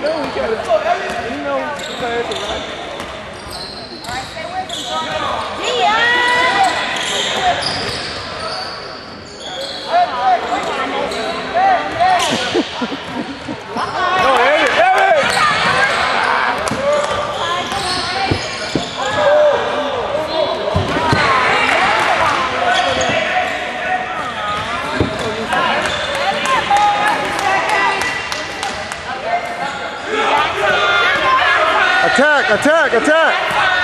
know he got it. You know he's playing the right. Alright, stay with him, John. No, Evan! Attack! Attack! Attack!